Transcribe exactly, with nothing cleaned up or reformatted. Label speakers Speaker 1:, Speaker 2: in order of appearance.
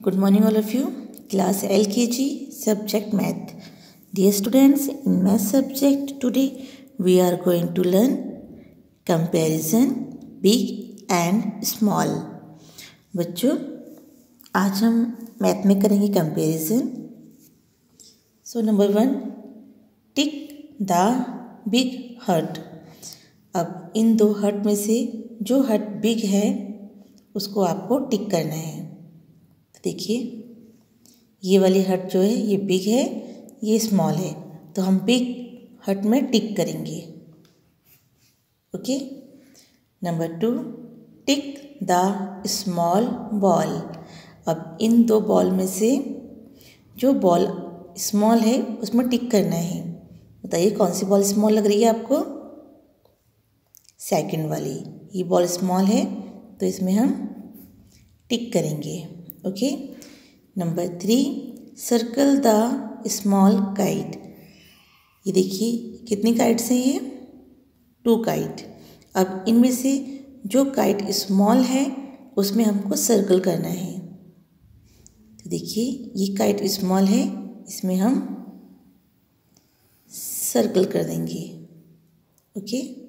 Speaker 1: Good morning all of you. Class L K G subject math. Dear students, in math subject today we are going to learn comparison big and small. बच्चों आज हम math में करेंगे comparison. So number one, tick the big hut. अब इन दो हट में से जो हट बिग है उसको आपको टिक करना है. देखिए ये वाली हट जो है ये बिग है, ये स्मॉल है, तो हम बिग हट में टिक करेंगे. Okay. Number two, tick the small ball. अब इन दो बॉल में से जो बॉल स्मॉल है उसमें टिक करना है. बताइए कौन सी बॉल स्मॉल लग रही है आपको? सेकंड वाली. ये बॉल स्मॉल है तो इसमें हम टिक करेंगे. Okay. Number three, circle the small kite. ये देखिए कितनी काइट्स हैं? ये टू काइट. अब इनमें से जो काइट स्मॉल है उसमें हमको सर्कल करना है. तो देखिए ये काइट स्मॉल है, इसमें हम सर्कल कर देंगे. ओके.